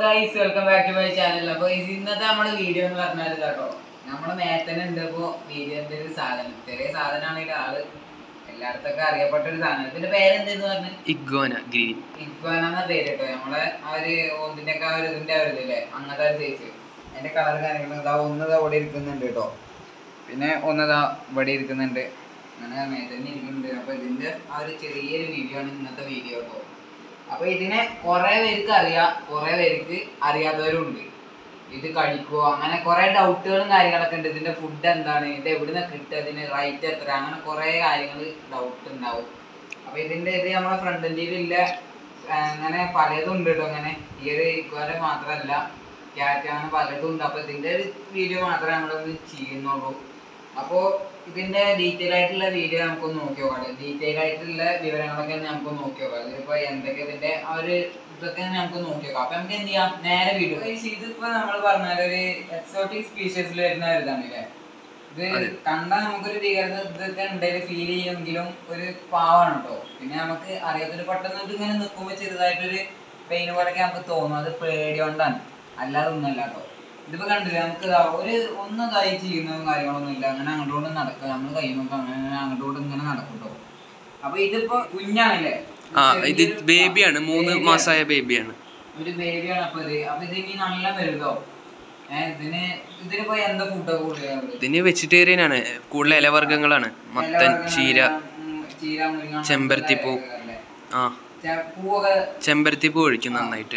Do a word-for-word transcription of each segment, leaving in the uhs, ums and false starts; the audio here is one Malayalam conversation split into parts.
guys, welcome back to my channel. അപ്പോൾ ഇന്നത്തെ നമ്മുടെ വീഡിയോ എന്ന് പറഞ്ഞാൽ കേട്ടോ നമ്മുടെ നേരത്തന്നെ ഉണ്ട് ഇപ്പോൾ വീഡിയോന്റെ ഒരു സാധനം ചെറിയ സാധനമാണ് ഈ ആള് എല്ലായിടത്തൊക്കെ അറിയപ്പെട്ട ഒരു സാധനം. ഇതിന്റെ പേരെന്തെന്ന് പറഞ്ഞാൽ ഇഗ്വാന ഗ്രീൻ ഇഗ്വാന എന്ന പേര് കേട്ടോ. നമ്മളെ ആ ഒരു ഒന്നിന്റെ ഒക്കെ ആ ഒരു ഇതിന്റെ ആ ഒരു ഇതില്ലേ അങ്ങനത്തെ ഒരു സൈസ് അതിന്റെ കളർ കാര്യങ്ങൾ ഇതാ ഒന്നതാ ഇവിടെ ഇരിക്കുന്നുണ്ട് കേട്ടോ. പിന്നെ ഒന്നതാ ഇവിടെ ഇരിക്കുന്നുണ്ട്. അങ്ങനെ മേത്തന്നെ ഇരിക്കുന്നുണ്ട്. അപ്പൊ ഇതിന്റെ ആ ഒരു ചെറിയൊരു വീഡിയോ ആണ് ഇന്നത്തെ വീഡിയോ കേട്ടോ. അപ്പൊ ഇതിനെ കുറെ പേർക്ക് അറിയാം, കുറെ പേർക്ക് അറിയാത്തവരുണ്ട്. ഇത് കഴിക്കുവോ അങ്ങനെ കുറെ ഡൗട്ടുകളും കാര്യങ്ങളൊക്കെ ഉണ്ട്. ഇതിന്റെ ഫുഡ് എന്താണ്, ഇത് എവിടുന്ന് കിട്ടുക, ഇതിന് റേറ്റ് എത്ര, അങ്ങനെ കുറെ കാര്യങ്ങൾ ഡൗട്ട് ഉണ്ടാവും. അപ്പൊ ഇതിന്റെ ഇത് നമ്മളെ ഫ്രണ്ടിന്റെ ഇല്ല അങ്ങനെ പലതും ഉണ്ട് കേട്ടോ. അങ്ങനെ ഈ ഒരു ഇക്വാനെ മാത്രമല്ല ക്യാറ്റ് അങ്ങനെ പലതും ഉണ്ട്. അപ്പൊ ഇതിന്റെ ഒരു വീഡിയോ മാത്രമേ നമ്മളൊന്ന് ചെയ്യുന്നുള്ളൂ. അപ്പോ ഇതിന്റെ ഡീറ്റെയിൽ ആയിട്ടുള്ള വീഡിയോ നമുക്കൊന്ന് നോക്കി നോക്കാം. ഡീറ്റെയിൽ ആയിട്ടുള്ള വിവരങ്ങളൊക്കെ നമുക്ക് നോക്കി നോക്കാം. ഇതിപ്പോ എന്തൊക്കെ ഇതിന്റെ ആ ഒരു ഇതൊക്കെ നമുക്ക് നോക്കി നോക്കാം. അപ്പൊ നമുക്ക് എന്ത് ചെയ്യാം, നേരെ വീഡിയോ. ഇതിപ്പോ നമ്മൾ പറഞ്ഞാൽ ഒരു എക്സോട്ടിക് സ്പീഷീസിൽ വരുന്ന ഒരു ഇതാണ് അല്ലേ. ഇത് കണ്ടാൽ നമുക്കൊരു ഭീകരത ഇതൊക്കെ ഉണ്ടെങ്കിൽ ഫീൽ ചെയ്യുമെങ്കിലും ഒരു പാവാണ് കേട്ടോ. പിന്നെ നമുക്ക് അറിയാത്തൊരു പെട്ടെന്ന് ഇത് ഇങ്ങനെ നിൽക്കുമ്പോൾ ചെറുതായിട്ടൊരു പെയിൻ പോലെയൊക്കെ നമുക്ക് തോന്നും. അത് പേടി കൊണ്ടാണ്, അല്ലാതെ ഒന്നുമല്ല കേട്ടോ. ഇതിപ്പോ കണ്ടില്ല നമുക്ക് ഒരു ഒന്നും ഇതായി ചെയ്യുന്നതും കാര്യങ്ങളൊന്നും ഇല്ല. അങ്ങനെ അങ്ങോട്ട് നടക്കുക, നമ്മൾ കൈ നോക്കാം, അങ്ങനെ അങ്ങോട്ട് ഇങ്ങനെ നടക്കും കേട്ടോ. അപ്പൊ ഇതിപ്പോ കുഞ്ഞാണല്ലേ, ഇത് ബേബിയാണ്, മൂന്ന് മാസമായ ബേബിയാണ്, ഒരു ബേബിയാണ്. അപ്പൊ ഇത് അപ്പൊ ഇത് ഇനി നല്ല വലുതോ ഏഹ് ഇതിന് ഇതിനിപ്പോ എന്താ ഫുഡൊക്കെ കൂടുതൽ? ഇതിന് വെജിറ്റേറിയൻ ആണ്, കൂടുതൽ ഇലവർഗ്ഗങ്ങളാണ്. മത്തൻ, ചീര, ചെമ്പരത്തിപ്പൂ. ആ ചെമ്പരത്തിപ്പൂ ഒഴിക്കും നന്നായിട്ട്.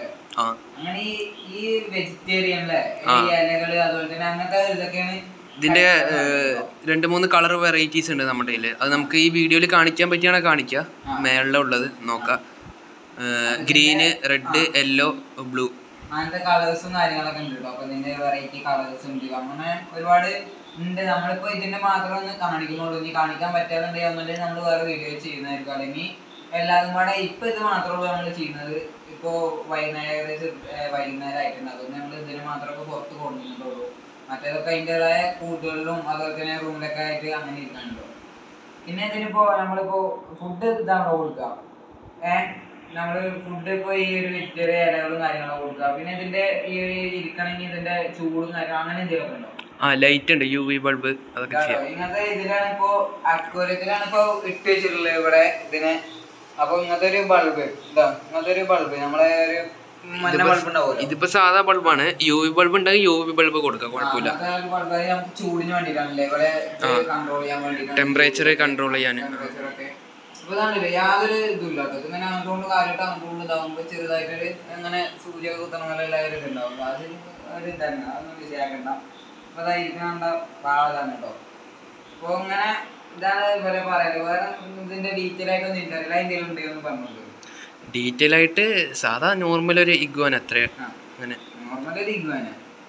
ഇതിന്റെ രണ്ട് മൂന്ന് കളർ വെറൈറ്റീസ് ഉണ്ട് നമ്മുടെ കയ്യില്. അത് നമുക്ക് ഈ വീഡിയോയിൽ കാണിക്കാൻ പറ്റിയാണ് കാണിക്കുക. മേളിൽ ഉള്ളത് നോക്കാം. ഗ്രീന്, റെഡ്, യെല്ലോ, ബ്ലൂ അങ്ങനത്തെ കളേഴ്സും കാര്യങ്ങളൊക്കെ ഉണ്ട് കേട്ടോ. അപ്പൊ ഇതിന്റെ വെറൈറ്റി കളേഴ്സ് ഉണ്ട്, അങ്ങനെ ഒരുപാട് ഉണ്ട്. നമ്മളിപ്പോ ഇതിന്റെ മാത്രം ഒന്ന് കാണിക്കുന്നുള്ളൂ. ഇനി കാണിക്കാൻ പറ്റാന്നുണ്ടെങ്കിൽ ഒന്നുമില്ലെങ്കിൽ നമ്മൾ വേറെ വീഡിയോ ചെയ്യുന്നതായിരിക്കും. അല്ലെങ്കിൽ എല്ലാതും കൂടെ ഇപ്പൊ ഇത് മാത്രമേ നമ്മൾ ചെയ്യുന്നത്. ഇപ്പോ വൈകുന്നേരം ഏകദേശം വൈകുന്നേരം ആയിട്ടുണ്ട്. അതുകൊണ്ട് നമ്മൾ ഇതിന് മാത്രമൊക്കെ പുറത്ത് കൊണ്ടുവന്നിട്ടുള്ളൂ. മറ്റേതൊക്കെ അതിൻ്റെതായ കൂട്ടുകളിലും അതുപോലെ തന്നെ റൂമിലൊക്കെ ആയിട്ട് അങ്ങനെ ഇരിക്കാനുണ്ടോ. പിന്നെ ഇതിനിപ്പോ നമ്മളിപ്പോ ഫുഡ് ഇതാണോ കൊടുക്കുക, ഏഹ് നമ്മള് ഫുഡ് ഇപ്പൊ ഈ ഒരു വെജിറ്റേറിയൻ ഇലകളും കാര്യങ്ങളൊക്കെ കൊടുക്കുക. പിന്നെ ഇതിന്റെ ഈ ഒരു ഇരിക്കണമെങ്കിൽ ഇതിന്റെ ചൂടും കാര്യം അങ്ങനെ എന്തെങ്കിലുമൊക്കെ ഉണ്ടോ? ആ ലൈറ്റ് ഉണ്ട്, യു വി ബൾബ്, അതൊക്കെ ഇങ്ങനത്തെ ഇതിലാണ് ഇപ്പോ അക്വേറിയത്തിലാണ് ഇപ്പൊ ഇട്ട് വെച്ചിട്ടുള്ളത് ഇവിടെ ഇതിനെ. അപ്പൊ ഇങ്ങനത്തെ ഒരു ബൾബ് ഇതാ, ഇങ്ങനത്തെ ഒരു ബൾബ് നമ്മളെ ഒരു മഞ്ഞ ബൾബ് ഉണ്ടാവും. ഇതിപ്പോ സാധാ ബൾബാണ്. യു വി ബൾബ് ഉണ്ടെങ്കിൽ യു വി ബൾബ് കൊടുക്കാം, കുഴപ്പമില്ല. നമുക്ക് ചൂടിന് വേണ്ടിയിട്ടാണല്ലേ ഇവിടെ കൺട്രോൾ ചെയ്യാൻ വേണ്ടിട്ട്, ടെമ്പറേച്ചർ കൺട്രോൾ ചെയ്യാൻ. അപ്പൊ ഇതാണല്ലേ യാതൊരു ഇതും ഇല്ല കേട്ടോ. ഇതിങ്ങനെ അങ്ങോട്ട് കാര്യമായിട്ട് അങ്ങോട്ട് ഇതാകുമ്പോ ചെറുതായിട്ടൊരു അങ്ങനെ സൂര്യ കുത്തണ എല്ലാവരും ഉണ്ടാവും. അത് ഒരു ഇതന്നെ, അതൊന്നും വിഷയാക്കണ്ട. അപ്പൊ അതായിരിക്കണ്ട പാടാണ് കേട്ടോ. അപ്പൊ ഇങ്ങനെ ഇതാണ് ഇവരെ പറയാറ്. വേറെ ഇതിന്റെ ഡീറ്റെയിൽ ആയിട്ടൊന്നും ഇല്ല, എന്തെങ്കിലും ഉണ്ടെന്ന് പറഞ്ഞത്. ഡീറ്റെയിൽ ആയിട്ട് സാധാ നോർമൽ ഒരു ഇഗ്വാന അത്ര അങ്ങനെ നോർമൽ ഒരു ഇഗ്വാന.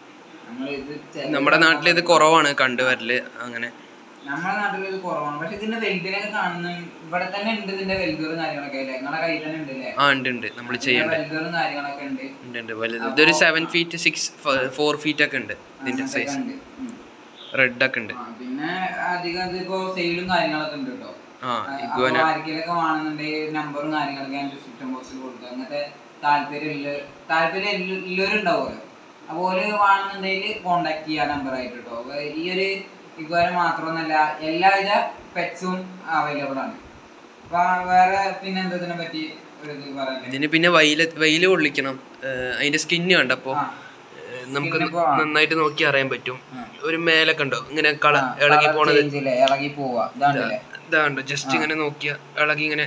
നമ്മുടെ നാട്ടിൽ ഇത് കുറവാണ് കണ്ടുവരല്. അങ്ങനെ നമ്മുടെ നാട്ടിൽ ഇത് കുറവാണ്. പക്ഷെ ഇതിന്റെ വെൽഡിനൊക്കെ കാണുന്ന ഇവിടെ തന്നെ ഉണ്ട്. ഇതിന്റെ വെൽഡുകളും കാര്യങ്ങളൊക്കെ അല്ലേ നിങ്ങളുടെ കയ്യിൽ തന്നെ ഉണ്ട് അല്ലേ? ആ ഉണ്ട് ഉണ്ട്, നമ്മൾ ചെയ്യേണ്ട വെൽഡുകളും കാര്യങ്ങളൊക്കെ ഉണ്ട്. ഉണ്ട് ഉണ്ട് വലുത്. ഇതൊരു seven feet six four feet ഒക്കെ ഉണ്ട് ഇതിന്റെ സൈസ്. റെഡ് ഒക്കെ ഉണ്ട്. പിന്നെ അധികം ഇതിപ്പോ സെയിലും കാര്യങ്ങളൊക്കെ ഉണ്ട് കേട്ടോ. ആർക്കെങ്കിലൊക്കെ വേണമെന്നുണ്ടെങ്കിൽ നമ്പറും കാര്യങ്ങളൊക്കെ ഡിസ്ക്രിപ്ഷൻ ബോക്സിൽ കൊടുക്കുക. അങ്ങനത്തെ താല്പര്യം താല്പര്യം എല്ലാവരും ഉണ്ടാവുമല്ലോ. അതുപോലെ വേണമെന്നുണ്ടെങ്കിൽ കോണ്ടാക്ട് ചെയ്യാൻ നമ്പർ ആയിട്ട് കേട്ടോ. ഈ ഒരു ഇഗ്വാന മാത്രമൊന്നല്ല, എല്ലാവിധ പെറ്റ്സും അവൈലബിൾ ആണ്. അപ്പൊ വേറെ പിന്നെ എന്തതിനെ പറ്റി ഒരു ഇത് പറയാം. ഇതിന് പിന്നെ വെയില് വെയില് കൊള്ളിക്കണം. അതിന്റെ സ്കിന്ന് കണ്ടപ്പോ നമുക്ക് നന്നായിട്ട് നോക്കി അറിയാൻ പറ്റും. ഒരു മേലൊക്കെ ഉണ്ടോ ഇങ്ങനെ കള ഇളകി പോണത്, ഇളകി പോവാ. ഇതാണ്ടോ ജസ്റ്റ് ഇങ്ങനെ നോക്കിയാ ഇളകി ഇങ്ങനെ.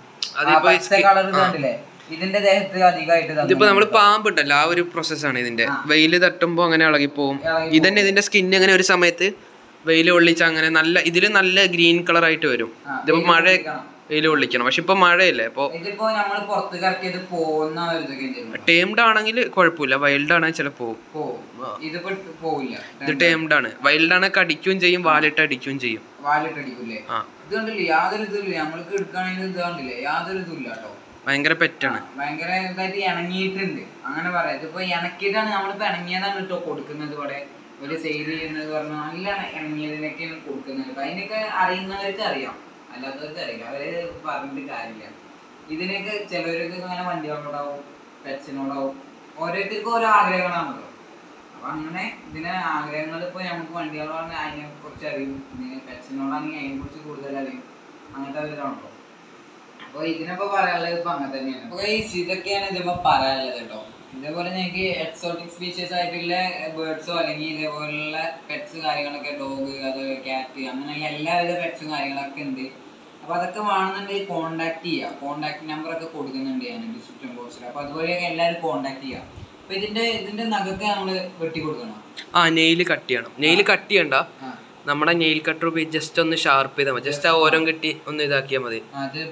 ഇതിന്റെ ദേഹത്ത് അധികമായിട്ട് ഇതിപ്പോ നമ്മള് പാമ്പുണ്ടല്ലോ, ആ ഒരു പ്രോസസ്സാണ് ഇതിന്റെ. വെയില് തട്ടുമ്പോ അങ്ങനെ ഇളകി പോവും. ഇതന്നെ ഇതിന്റെ സ്കിൻ അങ്ങനെ ഒരു സമയത്ത് വെയില് കൊള്ളിച്ച അങ്ങനെ നല്ല ഇതില് നല്ല ഗ്രീൻ കളർ ആയിട്ട് വരും. ഇതിപ്പോ മഴ വെയില് കൊള്ളിക്കണം. പക്ഷെ ഇപ്പൊ മഴയല്ലേ, അപ്പൊ ടേംഡ് ആണെങ്കിൽ കുഴപ്പമില്ല. വൈൽഡ് ആണെങ്കിൽ ചിലപ്പോ ഇത് ടേംഡ് ആണ്. വൈൽഡ് ആണെങ്കിൽ അടിക്കുകയും ചെയ്യും, വാലിട്ട് അടിക്കുകയും ചെയ്യും. ഭയങ്കര പെറ്റാണ്, ഭയങ്കര ഇതായിട്ട് ഇണങ്ങിയിട്ടുണ്ട് അങ്ങനെ പറയാം. ഇതിപ്പോ ഇണക്കിയിട്ടാണ് നമ്മളിപ്പോ ഇണങ്ങിയതാണ് കേട്ടോ കൊടുക്കുന്നത്. ഇവിടെ ഒരു സെയിൽ ചെയ്യുന്നത് പറഞ്ഞാൽ നല്ല ഇണങ്ങിയതിനൊക്കെയാണ് കൊടുക്കുന്നത്. അതിനൊക്കെ അറിയുന്നവർക്ക് അറിയാം, അല്ലാത്തവർക്ക് അറിയില്ല. അവര് പറഞ്ഞിട്ട് കാര്യമില്ല. ഇതിനൊക്കെ ചിലവർക്ക് അങ്ങനെ വണ്ടികളോടാവും, പെറ്റ്സിനോടാവും ഓരോരുത്തർക്കും ഓരോ ആഗ്രഹങ്ങളാണല്ലോ. അപ്പൊ അങ്ങനെ ഇതിനെ ആഗ്രഹങ്ങൾ ഇപ്പൊ നമുക്ക് വണ്ടികളാണെങ്കിൽ അതിനെ കുറിച്ച് അറിയും, ഇതിന് പെറ്റ്സിനോടാണെങ്കിൽ അതിനെ കുറിച്ച് കൂടുതൽ അറിയും, അങ്ങനത്തെ ഒരു ഇതാണല്ലോ. അപ്പൊ ഇതിനൊക്കെ പറയാനുള്ളത് ഇപ്പൊ അങ്ങനെ തന്നെയാണ്. അപ്പൊ ഇതൊക്കെയാണ് ഇതിപ്പോ പറയാനുള്ളത് കേട്ടോ. ഇതേപോലെ ഞങ്ങൾക്ക് എക്സോട്ടിക് സ്പീഷീസ് ആയിട്ടുള്ള ബേർഡ്സോ അല്ലെങ്കിൽ ഇതേപോലുള്ള പെറ്റ്സ് കാര്യങ്ങളൊക്കെ, ഡോഗ്, അത് ക്യാറ്റ്, അങ്ങനെയുള്ള എല്ലാവിധ പെറ്റ്സും കാര്യങ്ങളൊക്കെ ഉണ്ട്. അപ്പൊ അതൊക്കെ വേണമെന്നുണ്ടെങ്കിൽ കോൺടാക്ട് ചെയ്യാം. കോൺടാക്ട് നമ്പർ ഒക്കെ കൊടുക്കുന്നുണ്ട് ഞാൻ ഡിസ്ക്രിപ്ഷൻ ബോക്സിൽ. അപ്പൊ അതുവഴിയൊക്കെ എല്ലാവരും കോൺടാക്ട് ചെയ്യാം. അപ്പൊ ഇതിന്റെ ഇതിന്റെ നഖൊക്കെ നമ്മള് വെട്ടി കൊടുക്കണം. ആ നെയില് കട്ട് ചെയ്യണം. നെയില് കട്ട് ചെയ്യണ്ട, നമ്മുടെ നെയിൽ കട്ടർ ഉപയോഗിച്ച് ജസ്റ്റ് ഒന്ന് ഷാർപ്പ് ചെയ്താൽ മതി. ജസ്റ്റ് ആ ഓരം കെട്ടി ഒന്ന് ഇതാക്കിയാൽ മതി.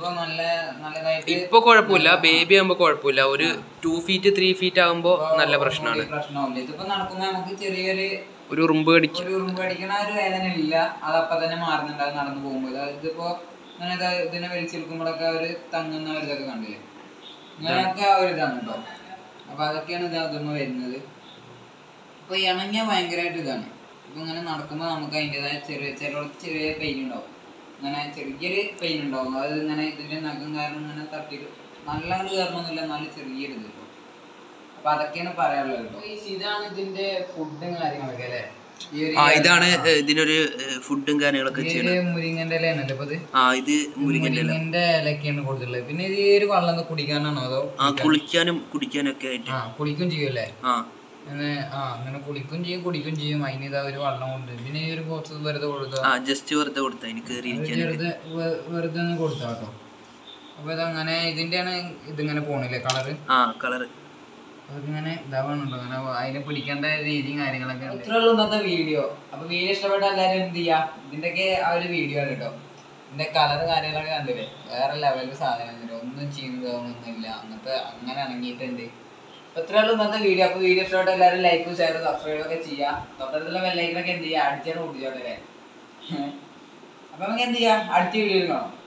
ഇപ്പൊ കുഴപ്പമില്ല, ബേബി ആകുമ്പോ കുഴപ്പമില്ല. ഒരു ടു ഫീറ്റ് ത്രീ ഫീറ്റ് ആകുമ്പോ നല്ല പ്രശ്നമാണ്. ഇതിപ്പോ നടക്കുമ്പോ നമുക്ക് ചെറിയൊരു ഒരു ഉറുമ്പ് കടിക്കും, ഒരു ഉറുമ്പ് കടിക്കണ ഒരു വേദന ഇല്ല, അതപ്പൊ തന്നെ മാറുന്നുണ്ടാവും നടന്നു പോകുമ്പോൾ. ഇതിപ്പോ അങ്ങനെ ഇതിനെ വലിച്ചെടുക്കുമ്പോഴൊക്കെ ഒരു തങ്ങുന്ന ഒരു ഇതൊക്കെ കണ്ടില്ലേ, അങ്ങനെയൊക്കെ ആ ഒരു ഇതാണ് കേട്ടോ. അപ്പൊ അതൊക്കെയാണ് ഇത് അതൊന്നും വരുന്നത്. അപ്പൊ ഇണങ്ങിയ ഭയങ്കരമായിട്ട് ഇതാണ്. ഇപ്പൊ ഇങ്ങനെ നടക്കുമ്പോ നമുക്ക് അതിൻ്റെതായ ചെറിയ ചിലർക്ക് ചെറിയ പെയിൻ ഉണ്ടാവും, ഇങ്ങനെ ചെറിയൊരു പെയിൻ ഉണ്ടാവും. അത് ഇങ്ങനെ ഇതിന്റെ നഖം കാരണം ഇങ്ങനെ തട്ടിയിട്ട് നല്ല കൊണ്ട് കയറണമെന്നില്ല, നല്ല ചെറിയൊരു ഇത് കേട്ടോ. അപ്പൊ അതൊക്കെയാണ് പറയാനുള്ളത് കേട്ടോ. ഇതാണ് ഇതിന്റെ ഫുഡും കാര്യങ്ങളൊക്കെ അല്ലേ. ഇതാണ് ഇതിനൊരു ഫുഡും കാര്യങ്ങളൊക്കെ മുരിങ്ങന്റെ ഇലയാണല്ലോ ഇപ്പൊ ഇത്. ഇത് മുരിങ്ങന്റെ ഇലയൊക്കെയാണ് കൊടുത്തിട്ടുള്ളത്. പിന്നെ ഇത് ഒരു വെള്ളം കുടിക്കാനാണോ അതോ കുളിക്കാനും കുടിക്കാനും ഒക്കെ ആയിട്ട്? ആ കുളിക്കും ചെയ്യൂല്ലേ. അങ്ങനെ ആ അങ്ങനെ കുളിക്കും ചെയ്യും കുടിക്കും ചെയ്യും. അതിന് ഇതാ ഒരു വെള്ളം കൊണ്ട്. പിന്നെ ഈ ഒരു ബോക്സ് വെറുതെ കൊടുത്താ, ജസ്റ്റ് വെറുതെ കൊടുത്താ, എനിക്ക് വെറുതെ വെറുതെ ഒന്ന് കൊടുത്താ കേട്ടോ. അപ്പൊ ഇതങ്ങനെ ഇതിന്റെയാണ് ഇതിങ്ങനെ പോണില്ലേ കളറ്. ആ കളറ് അതിങ്ങനെ ഇതാവാണുണ്ടോ, അങ്ങനെ അതിനെ പിടിക്കേണ്ട രീതിയും കാര്യങ്ങളൊക്കെ. ഇത്രേ ഉള്ളൂ ഇന്നത്തെ വീഡിയോ. അപ്പൊ വീഡിയോ ഇഷ്ടപ്പെട്ട എല്ലാവരും എന്ത് ചെയ്യാ, ഇതിന്റെയൊക്കെ ആ ഒരു വീഡിയോ ആണ് കേട്ടോ. ഇതിന്റെ കളറ് കാര്യങ്ങളൊക്കെ കണ്ടില്ലേ, വേറെ ലെവലിൽ സാധനം, ഒന്നും ചെയ്യുന്നതൊന്നുമില്ല, അങ്ങനത്തെ അങ്ങനെ ഇണങ്ങിയിട്ടുണ്ട്. അപ്പൊ ഇത്രേ ഉള്ളൂ ഇന്നത്തെ വീഡിയോ. അപ്പൊ വീഡിയോ ഇഷ്ടപ്പെട്ട എല്ലാവരും ലൈക്കും ഷെയറും സബ്സ്ക്രൈബ് ഒക്കെ ചെയ്യാം. തൊട്ടടുത്തുള്ള ബെല്ലൈക്കനൊക്കെ എന്ത് ചെയ്യാം, അടിച്ചാണ് കൂട്ടിച്ചോട്ടെ. അപ്പൊ നമുക്ക് എന്ത് ചെയ്യാം, അടുത്ത വീഡിയോയിൽ കാണാം.